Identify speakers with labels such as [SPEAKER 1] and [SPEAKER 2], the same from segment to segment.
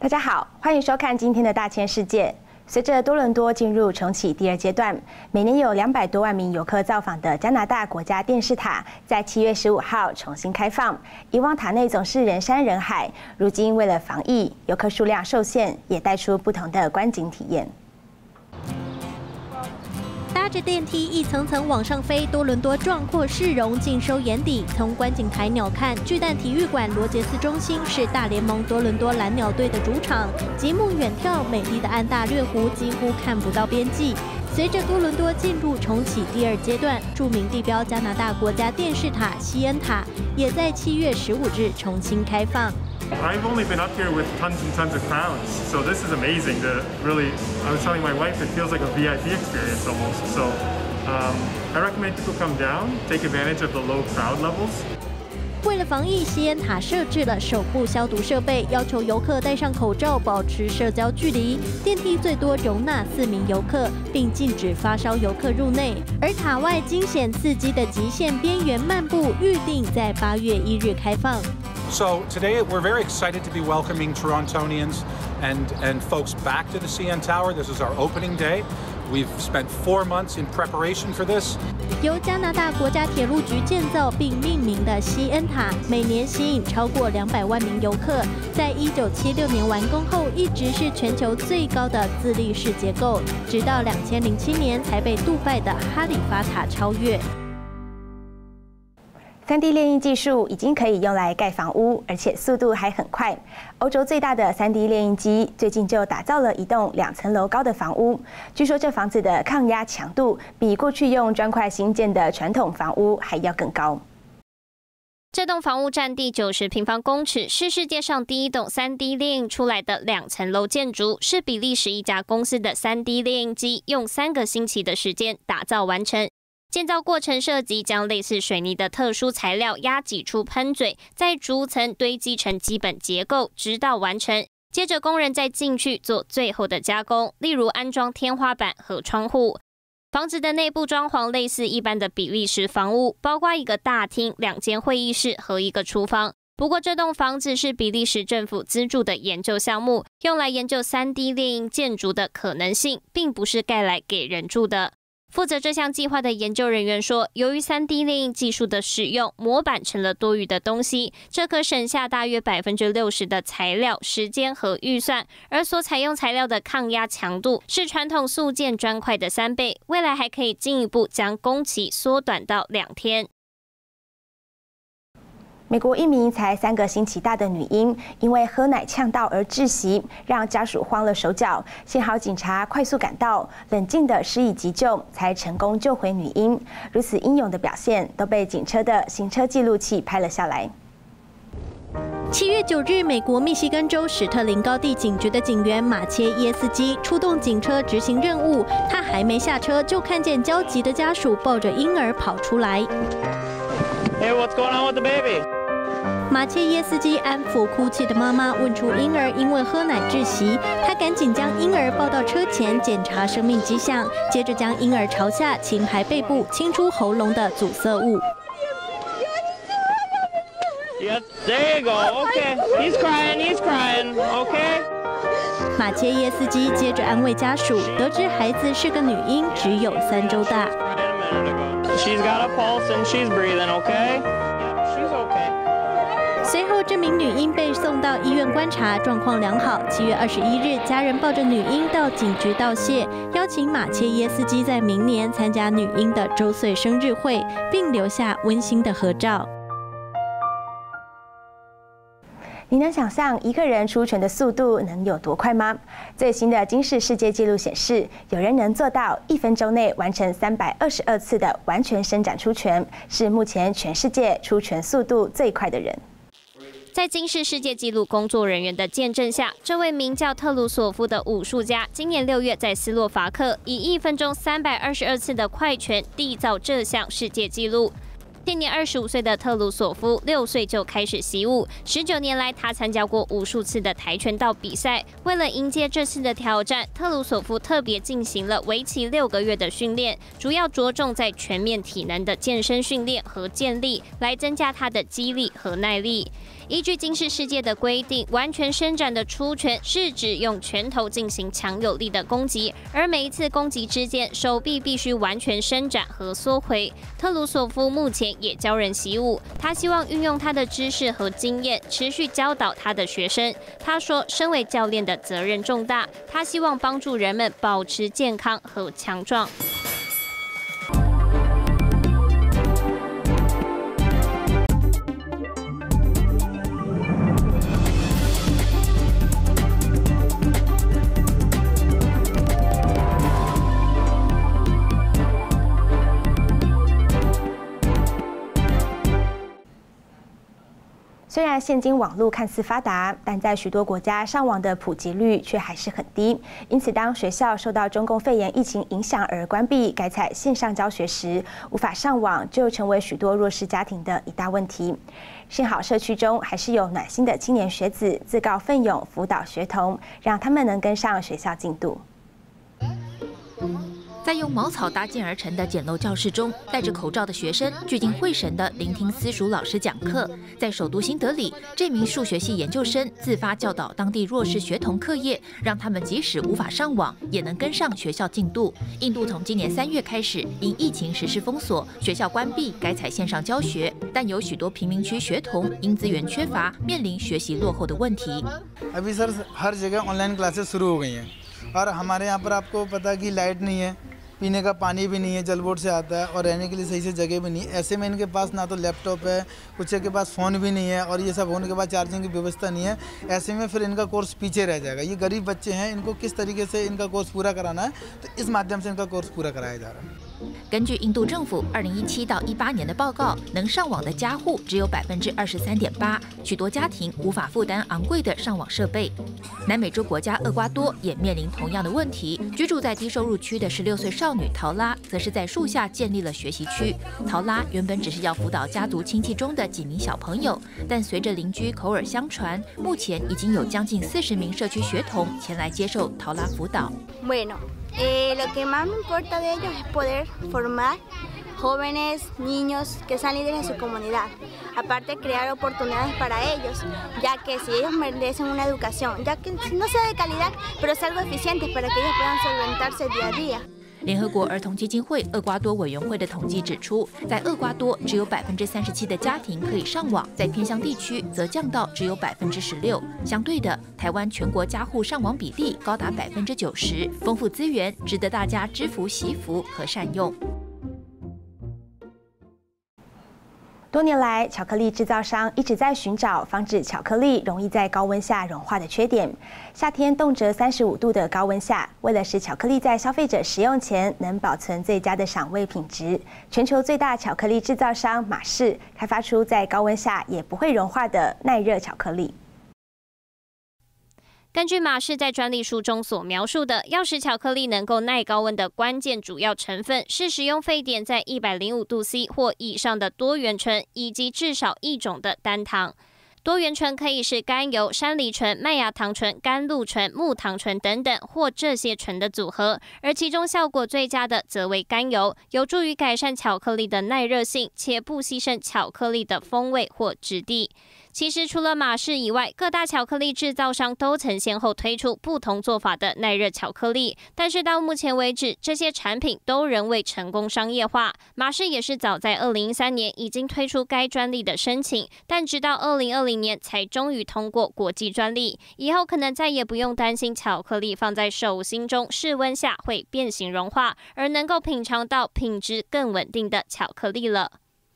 [SPEAKER 1] 大家好，欢迎收看今天的大千世界。随着多伦多进入重启第二阶段，每年有200多万名游客造访的加拿大国家电视塔，在7月15号重新开放。以往塔内总是人山人海，如今为了防疫，游客数量受限，也带出不同的观景体验。
[SPEAKER 2] 搭着电梯一层层往上飞，多伦多壮阔市容尽收眼底。从观景台鸟瞰，巨蛋体育馆罗杰斯中心是大联盟多伦多蓝鸟队的主场。极目远眺，美丽的安大略湖几乎看不到边际。随着多伦多进入重启第二阶段，著名地标加拿大国家电视塔西恩塔也在7月15日重新开放。
[SPEAKER 3] I've only been up here with tons and tons of crowds, so this is amazing. I was telling my wife, it feels like a VIP experience almost. So I recommend people come down, take advantage of the low crowd levels.
[SPEAKER 2] 为了防疫，西恩塔设置了手部消毒设备，要求游客戴上口罩，保持社交距离。电梯最多容纳4名游客，并禁止发烧游客入内。而塔外惊险刺激的极限边缘漫步，预定在8月1日开放。
[SPEAKER 4] So today we're very excited to be welcoming Torontonians and folks back to the CN Tower. This is our opening day. We've spent 4 months in preparation for this.
[SPEAKER 2] 由加拿大国家铁路局建造并命名的西恩塔，每年吸引超过200万名游客。在1976年完工后，一直是全球最高的自立式结构，直到2007年才被杜拜的哈利法塔超越。
[SPEAKER 1] 3D 列印技术已经可以用来盖房屋，而且速度还很快。欧洲最大的3D 列印机最近就打造了一栋2层楼高的房屋。据说这房子的抗压强度比过去用砖块新建的传统房屋还要更高。
[SPEAKER 5] 这栋房屋占地90平方公尺，是世界上第一栋3D 列印出来的2层楼建筑，是比利时一家公司的3D 列印机用3个星期的时间打造完成。 建造过程涉及将类似水泥的特殊材料压挤出喷嘴，再逐层堆积成基本结构，直到完成。接着工人再进去做最后的加工，例如安装天花板和窗户。房子的内部装潢类似一般的比利时房屋，包括一个大厅、2间会议室和一个厨房。不过这栋房子是比利时政府资助的研究项目，用来研究3D 列印建筑的可能性，并不是盖来给人住的。 负责这项计划的研究人员说，由于3D 列印技术的使用，模板成了多余的东西，这可省下大约60%的材料、时间和预算，而所采用材料的抗压强度是传统塑件砖块的3倍，未来还可以进一步将工期缩短到2天。
[SPEAKER 1] 美国一名才3个星期大的女婴，因为喝奶呛到而窒息，让家属慌了手脚。幸好警察快速赶到，冷静地施以急救，才成功救回女婴。如此英勇的表现，都被警车的行车记录器拍了下来。
[SPEAKER 2] 7月9日，美国密西根州史特林高地警局的警员马切耶斯基出动警车执行任务。他还没下车，就看见焦急的家属抱着婴儿跑出来。
[SPEAKER 6] Hey, what's going on with the baby?
[SPEAKER 2] 马切耶斯基安抚哭泣的妈妈，问出婴儿因为喝奶窒息，他赶紧将婴儿抱到车前检查生命迹象，接着将婴儿朝下擒排背部，清出喉咙的阻塞物。
[SPEAKER 6] Yes, there you go. Okay. He's crying. He's crying. Okay.
[SPEAKER 2] 马切耶斯基接着安慰家属，得知孩子是个女婴，只有3周大。
[SPEAKER 6] She's got a pulse and she's breathing. Okay. She's okay.
[SPEAKER 2] 随后，这名女婴被送到医院观察，状况良好。7月21日，家人抱着女婴到警局道谢，邀请马切耶斯基在明年参加女婴的周岁生日会，并留下温馨的合照。
[SPEAKER 1] 你能想象一个人出拳的速度能有多快吗？最新的金氏世界纪录显示，有人能做到1分钟内完成322次的完全伸展出拳，是目前全世界出拳速度最快的人。
[SPEAKER 5] 在金氏世界纪录工作人员的见证下，这位名叫特鲁索夫的武术家，今年6月在斯洛伐克以1分钟322次的快拳缔造这项世界纪录。 现年25岁的特鲁索夫6岁就开始习武，19年来他参加过无数次的跆拳道比赛。为了迎接这次的挑战，特鲁索夫特别进行了为期6个月的训练，主要着重在全面体能的健身训练和健力，来增加他的肌力和耐力。依据金氏世界的规定，完全伸展的出拳是指用拳头进行强有力的攻击，而每一次攻击之间，手臂必须完全伸展和缩回。特鲁索夫目前也教人习武，他希望运用他的知识和经验，持续教导他的学生。他说，身为教练的责任重大，他希望帮助人们保持健康和强壮。
[SPEAKER 1] 虽然现今网络看似发达，但在许多国家上网的普及率却还是很低。因此，当学校受到中共肺炎疫情影响而关闭，改采线上教学时，无法上网就成为许多弱势家庭的一大问题。幸好社区中还是有暖心的青年学子自告奋勇辅导学童，让他们能跟上学校进度。
[SPEAKER 7] 在用茅草搭建而成的简陋教室中，戴着口罩的学生聚精会神地聆听私塾老师讲课。在首都新德里，这名数学系研究生自发教导当地弱势学童课业，让他们即使无法上网，也能跟上学校进度。印度从今年3月开始，因疫情实施封锁，学校关闭，改采线上教学。但有许多贫民区学童因资源缺乏，面临学习落后的问题。
[SPEAKER 8] अभी सर हर जगह online classes शुरू हो गई हैं और हमारे यहाँ पर आपको पता है कि लाइट नहीं है, पीने का पानी भी नहीं है, जल बोर्ड से आता है और रहने के लिए सही से जगह भी नहीं है। ऐसे में इनके पास ना तो लैपटॉप है, कुछ के पास फ़ोन भी नहीं है और ये सब होने के बाद चार्जिंग की व्यवस्था नहीं है। ऐसे में फिर इनका कोर्स पीछे रह जाएगा। ये गरीब बच्चे हैं, इनको किस तरीके से इनका कोर्स पूरा कराना है, तो इस माध्यम से इनका कोर्स पूरा कराया जा रहा है।
[SPEAKER 7] 根据印度政府2017到18年的报告，能上网的家户只有23.8%，许多家庭无法负担昂贵的上网设备。南美洲国家厄瓜多也面临同样的问题。居住在低收入区的16岁少女陶拉，则是在树下建立了学习区。陶拉原本只是要辅导家族亲戚中的几名小朋友，但随着邻居口耳相传，目前已经有将近40名社区学童前来接受陶拉辅导。
[SPEAKER 9] Lo que más me importa de ellos es poder formar jóvenes, niños que sean líderes de su comunidad. Aparte, crear oportunidades para ellos, ya que si ellos merecen una educación, ya que no sea de calidad, pero sea algo eficiente para que ellos puedan solventarse día a día.
[SPEAKER 7] 联合国儿童基金会厄瓜多委员会的统计指出，在厄瓜多只有37%的家庭可以上网，在偏乡地区则降到只有16%。相对的，台湾全国家户上网比例高达90%，丰富资源值得大家知福惜福和善用。
[SPEAKER 1] 多年来，巧克力制造商一直在寻找防止巧克力容易在高温下融化的缺点。夏天动辄35度的高温下，为了使巧克力在消费者食用前能保存最佳的赏味品质，全球最大巧克力制造商马氏开发出在高温下也不会融化的耐热巧克力。
[SPEAKER 5] 根据马氏在专利书中所描述的，要使巧克力能够耐高温的关键主要成分是使用沸点在105度C 或以上的多元醇，以及至少一种的单糖。多元醇可以是甘油、山梨醇、麦芽糖醇、甘露醇、木糖醇等等，或这些醇的组合。而其中效果最佳的则为甘油，有助于改善巧克力的耐热性，且不牺牲巧克力的风味或质地。其实除了马氏以外，各大巧克力制造商都曾先后推出不同做法的耐热巧克力，但是到目前为止，这些产品都仍未成功商业化。马氏也是早在2013年已经推出该专利的申请，但直到2020年才终于通过国际专利。以后可能再也不用担心巧克力放在手心中室温下会变形融化，而能够品尝到品质更稳定的巧克力了。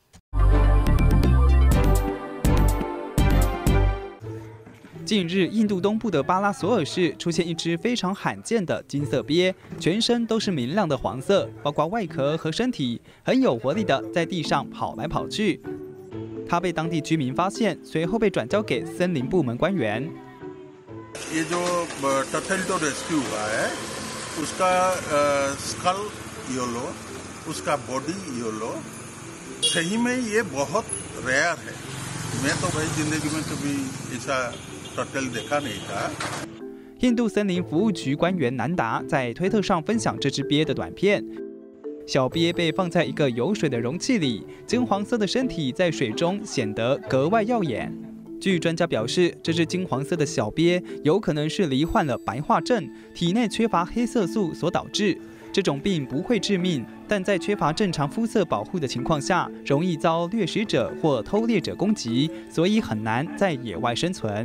[SPEAKER 10] 近日，印度东部的巴拉索尔市出现一只非常罕见的金色鳖，全身都是明亮的黄色，包括外壳和身体，很有活力的在地上跑来跑去。它被当地居民发现，随后被转交给森林部门官员。
[SPEAKER 11] ये जो turtle rescue हुआ है, उसका skull yellow, उसका body yellow, सही में ये बहुत रेयर है। मैं तो भाई जिंदगी में कभी ऐसा टर्टल देखा नहीं था。
[SPEAKER 10] 印度森林服务局官员南达在推特上分享这只鳖的短片。小鳖被放在一个有水的容器里，金黄色的身体在水中显得格外耀眼。据专家表示，这只金黄色的小鳖有可能是罹患了白化症，体内缺乏黑色素所导致。这种病不会致命，但在缺乏正常肤色保护的情况下，容易遭掠食者或偷猎者攻击，所以很难在野外生存。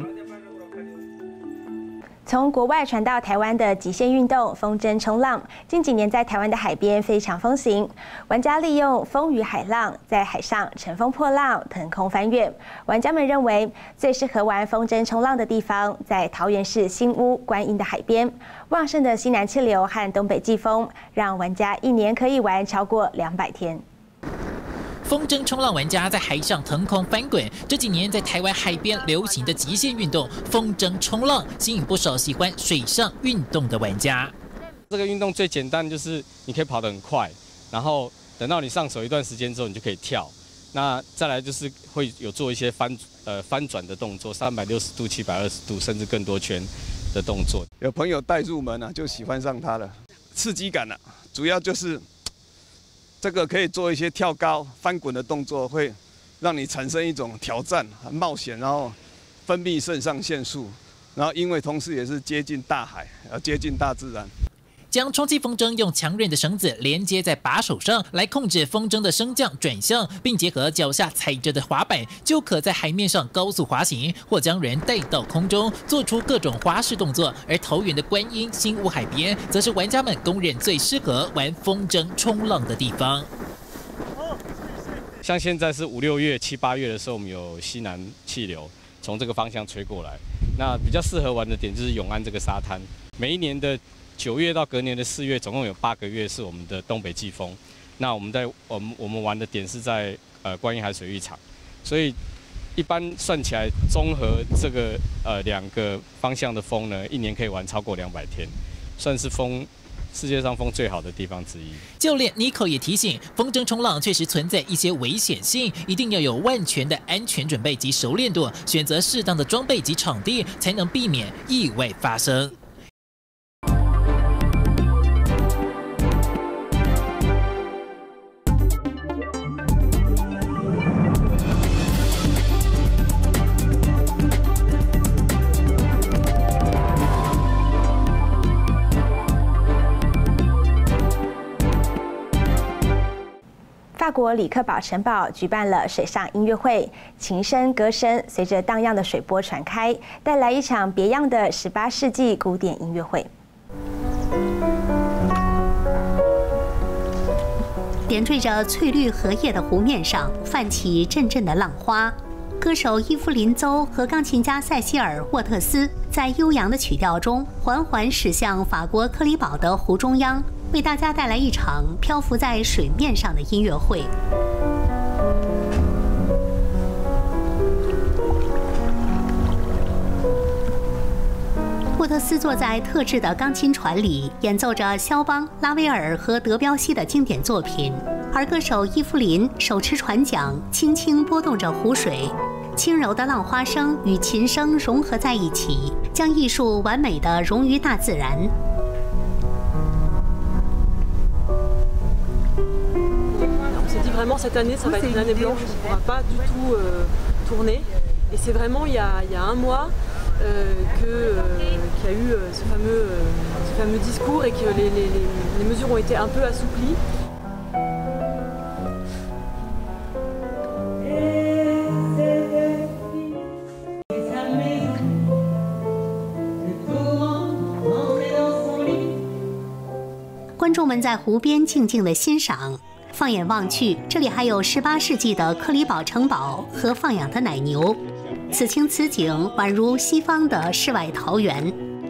[SPEAKER 1] 从国外传到台湾的极限运动风筝冲浪，近几年在台湾的海边非常风行。玩家利用风与海浪在海上乘风破浪、腾空翻越。玩家们认为最适合玩风筝冲浪的地方在桃园市新屋观音的海边。旺盛的西南气流和东北季风，让玩家一年可以玩超过200天。
[SPEAKER 12] 风筝冲浪玩家在海上腾空翻滚，这几年在台湾海边流行的极限运动风筝冲浪，吸引不少喜欢水上运动的玩家。
[SPEAKER 13] 这个运动最简单，就是你可以跑得很快，然后等到你上手一段时间之后，你就可以跳。那再来就是会有做一些翻转的动作，360度、720度，甚至更多圈的动作。
[SPEAKER 14] 有朋友带入门就喜欢上它了，刺激感主要就是。这个可以做一些跳高、翻滚的动作，会让你产生一种挑战、很冒险，然后分泌肾上腺素，然后因为同时也是接近大海，接近大自然。
[SPEAKER 12] 将充气风筝用强韧的绳子连接在把手上，来控制风筝的升降转向，并结合脚下踩着的滑板，就可在海面上高速滑行，或将人带到空中，做出各种花式动作。而桃园的观音新屋海边，则是玩家们公认最适合玩风筝冲浪的地方。
[SPEAKER 13] 像现在是5、6月、7、8月的时候，我们有西南气流从这个方向吹过来，那比较适合玩的点就是永安这个沙滩。每一年的9月到隔年的4月，总共有8个月是我们的东北季风。那我们玩的点是在观音海水浴场，所以一般算起来，综合这个2个方向的风呢，一年可以玩超过200天，算是世界上风最好的地方之一。
[SPEAKER 12] 就连 Nico 也提醒，风筝冲浪确实存在一些危险性，一定要有万全的安全准备及熟练度，选择适当的装备及场地，才能避免意外发生。
[SPEAKER 1] 法国里克堡城堡举办了水上音乐会，琴声、歌声随着荡漾的水波传开，带来一场别样的18世纪古典音乐会。
[SPEAKER 15] 点缀着翠绿荷叶的湖面上，泛起阵阵的浪花。歌手伊芙琳·邹和钢琴家塞西尔·沃特斯在悠扬的曲调中，缓缓驶向法国克里堡的湖中央，为大家带来一场漂浮在水面上的音乐会。沃特斯坐在特制的钢琴船里，演奏着肖邦、拉威尔和德彪西的经典作品，而歌手伊芙琳手持船桨，轻轻拨动着湖水，轻柔的浪花声与琴声融合在一起，将艺术完美地融于大自然。
[SPEAKER 16] Vraiment cette année ça va être une année blanche, on ne pourra pas du tout tourner et c'est vraiment il y a un mois qu'il y a eu ce fameux discours et que les mesures ont été un peu assouplies.
[SPEAKER 15] « 观众们在湖边静静地欣赏。放眼望去，这里还有18世纪的克里堡城堡和放养的奶牛，此情此景宛如西方的世外桃源。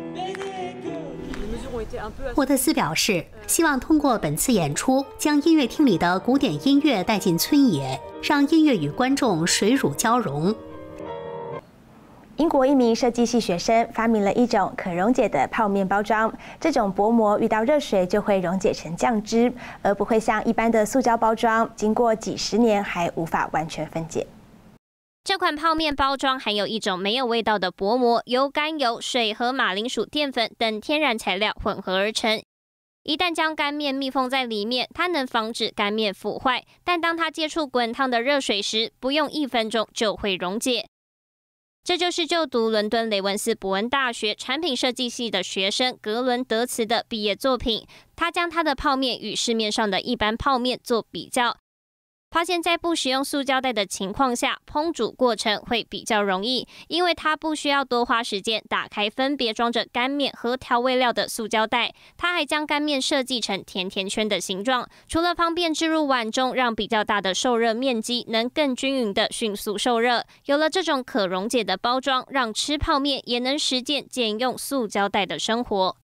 [SPEAKER 15] 沃特斯表示，希望通过本次演出，将音乐厅里的古典音乐带进村野，让音乐与观众水乳交融。
[SPEAKER 1] 英国一名设计系学生发明了一种可溶解的泡面包装，这种薄膜遇到热水就会溶解成酱汁，而不会像一般的塑胶包装，经过几十年还无法完全分解。
[SPEAKER 5] 这款泡面包装含有一种没有味道的薄膜，由甘油、水和马铃薯淀粉等天然材料混合而成。一旦将干面密封在里面，它能防止干面腐坏，但当它接触滚烫的热水时，不用1分钟就会溶解。这就是就读伦敦雷文斯伯恩大学产品设计系的学生格伦德茨的毕业作品。他将他的泡面与市面上的一般泡面做比较，发现在不使用塑胶袋的情况下，烹煮过程会比较容易，因为它不需要多花时间打开分别装着干面和调味料的塑胶袋。他还将干面设计成甜甜圈的形状，除了方便置入碗中，让比较大的受热面积能更均匀的迅速受热。有了这种可溶解的包装，让吃泡面也能实践减用塑胶袋的生活。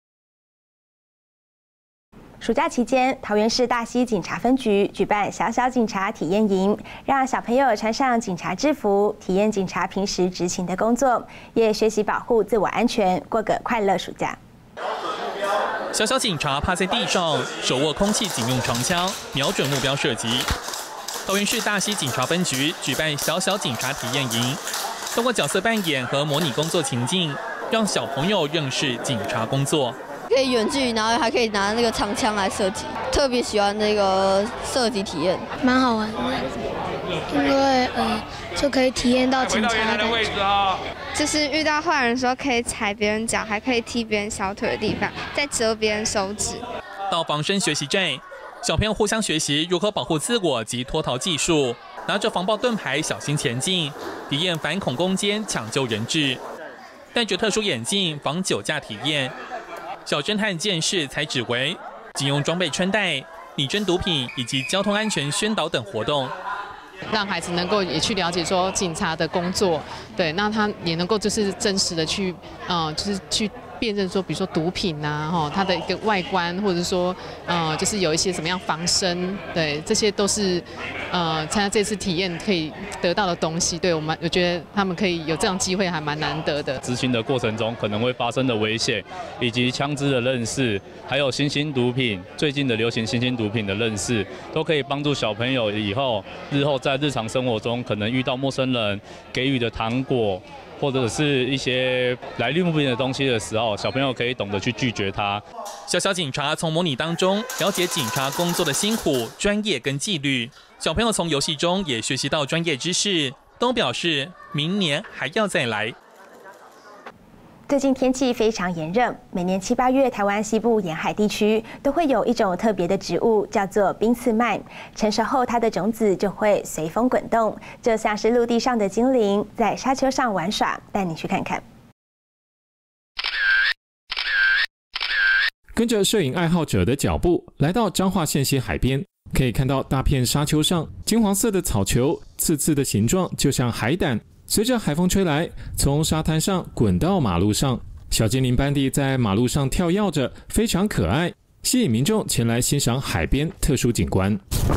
[SPEAKER 1] 暑假期间，桃园市大溪警察分局举办小小警察体验营，让小朋友穿上警察制服，体验警察平时执勤的工作，也学习保护自我安全，过个快乐暑假。
[SPEAKER 17] 小小警察趴在地上，手握空气警用长枪，瞄准目标射击。桃园市大溪警察分局举办小小警察体验营，通过角色扮演和模拟工作情境，让小朋友认识警察工作。
[SPEAKER 18] 可以远距离，然后还可以拿那个长枪来射击，特别喜欢那个射击体验，
[SPEAKER 19] 蛮好玩的，因为就可以体验到警察的位置哦。
[SPEAKER 20] 就是遇到坏人的时候，可以踩别人脚，还可以踢别人小腿的地方，再折别人手指。
[SPEAKER 17] 到防身学习站，小朋友互相学习如何保护自我及脱逃技术，拿着防爆盾牌小心前进，体验反恐攻坚抢救人质，戴着特殊眼镜防酒驾体验。小侦探见识采指挥，警用装备穿戴、拟真毒品以及交通安全宣导等活动，
[SPEAKER 21] 让孩子能够也去了解说警察的工作，对，那他也能够就是真实的去，就是去辨认说，比如说毒品啊，它的一个外观，或者说，就是有一些什么样防身，对，这些都是，参加这次体验可以得到的东西。对我觉得他们可以有这样机会，还蛮难得的。
[SPEAKER 22] 执行的过程中可能会发生的危险，以及枪支的认识，还有新兴毒品，最近的流行新兴毒品的认识，都可以帮助小朋友日后在日常生活中可能遇到陌生人给予的糖果，或者是一些来历不明的东西的时候，小朋友可以懂得去拒绝它。
[SPEAKER 17] 小小警察从模拟当中了解警察工作的辛苦、专业跟纪律，小朋友从游戏中也学习到专业知识，都表示明年还要再来。
[SPEAKER 1] 最近天气非常炎热，每年7、8月，台湾西部沿海地区都会有一种特别的植物，叫做冰刺麦。成熟后，它的种子就会随风滚动，就像是陆地上的精灵在沙丘上玩耍。带你去看看。
[SPEAKER 23] 跟着摄影爱好者的脚步，来到彰化县西海边，可以看到大片沙丘上金黄色的草球，刺刺的形状就像海胆。随着海风吹来，从沙滩上滚到马路上，小精灵班迪在马路上跳跃着，非常可爱，吸引民众前来欣赏海边特殊景观。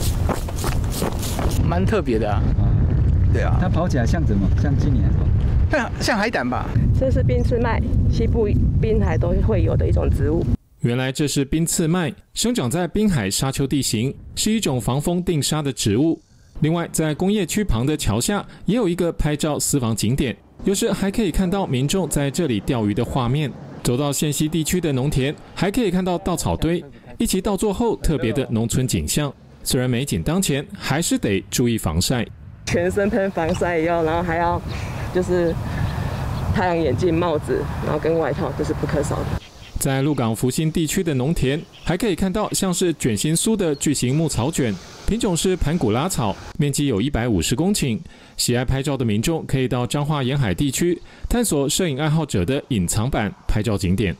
[SPEAKER 24] 蛮特别的啊，对啊。
[SPEAKER 25] 它跑起来像什么？像精灵？
[SPEAKER 24] 像海胆吧。
[SPEAKER 26] 这是冰刺麦，西部滨海都会有的一种植物。
[SPEAKER 23] 原来这是冰刺麦，生长在滨海沙丘地形，是一种防风定沙的植物。另外，在工业区旁的桥下也有一个拍照私房景点，有时还可以看到民众在这里钓鱼的画面。走到县西地区的农田，还可以看到稻草堆，一起稻作后特别的农村景象。虽然美景当前，还是得注意防晒，
[SPEAKER 26] 全身喷防晒药，然后还要就是太阳眼镜、帽子，然后跟外套，这是不可少的。
[SPEAKER 23] 在鹿港福兴地区的农田，还可以看到像是卷心酥的巨型牧草卷，品种是盘古拉草，面积有150公顷。喜爱拍照的民众可以到彰化沿海地区探索摄影爱好者的隐藏版拍照景点。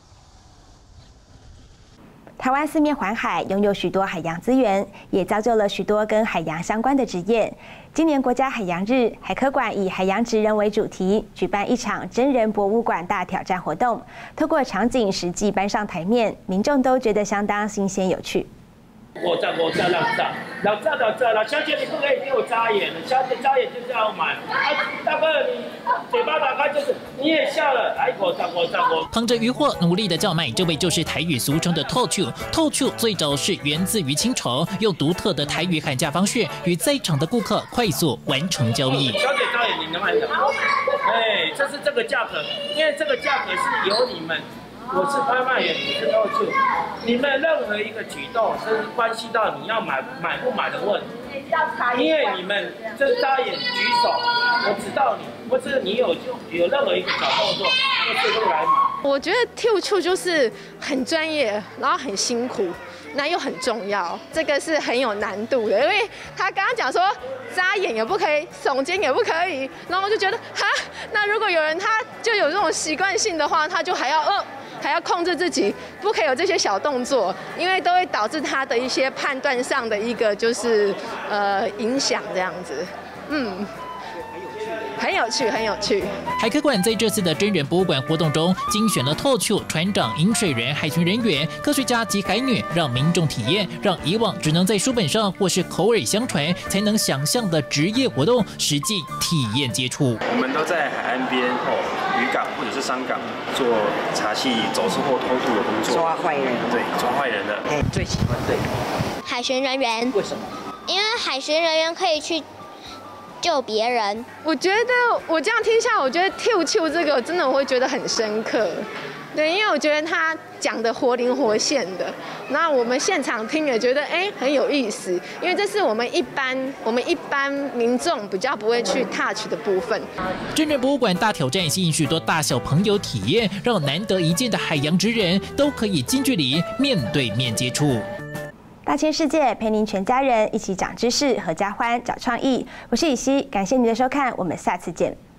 [SPEAKER 1] 台湾四面环海，拥有许多海洋资源，也造就了许多跟海洋相关的职业。今年国家海洋日，海科馆以海洋职人为主题，举办一场真人博物馆大挑战活动，透过场景实际搬上台面，民众都觉得相当新鲜有趣。
[SPEAKER 2] 我这老小姐你不可以给我眨眼了，小姐眨眼就是要买。大哥你嘴巴打开就是你也笑了，来我。
[SPEAKER 12] 扛着渔获努力的叫卖，这位就是台语俗称的透秋。透秋最早是源自于清朝，用独特的台语喊价方式，与在场的顾客快速完成交易。
[SPEAKER 2] 小姐眨眼，你能买的？这是这个价格，因为这个价格是由你们。我是拍卖员，你是透秋，你们任何一个举动，甚至关系到你要买不买的问题。因为你们这眨眼举手，我指导你，或者你有任何一个小动作，就来买。
[SPEAKER 3] 我觉得透秋就是很专业，然后很辛苦，那又很重要，这个是很有难度的。因为他刚刚讲说眨眼也不可以，耸肩也不可以，然后我就觉得哈，那如果有人他就有这种习惯性的话，他就还要控制自己，不可以有这些小动作，因为都会导致他的一些判断上的一个就是影响这样子，很有趣。
[SPEAKER 12] 海科馆在这次的真人博物馆活动中，精选了透秋、船长、饮水人、海巡人员、科学家及海女，让民众体验，让以往只能在书本上或是口耳相传才能想象的职业活动，实际体验接触。
[SPEAKER 4] 我们都在海岸边渔港或者是商港做查缉走私或偷渡的工作，
[SPEAKER 6] 抓坏人。
[SPEAKER 4] 对，抓坏人的。
[SPEAKER 6] 最喜欢对
[SPEAKER 8] 海巡人员。
[SPEAKER 6] 为什么？
[SPEAKER 8] 因为海巡人员可以去救别人。
[SPEAKER 3] 我觉得我这样听下来，我觉得透秋这个真的我会觉得很深刻。对，因为我觉得他讲的活灵活现的，那我们现场听也觉得很有意思，因为这是我们一般民众比较不会去 touch 的部分。
[SPEAKER 12] 真人博物馆大挑战吸引许多大小朋友体验，让难得一见的海洋职人都可以近距离面对面接触。
[SPEAKER 1] 大千世界陪您全家人一起长知识、合家欢、找创意。我是以西，感谢您的收看，我们下次见。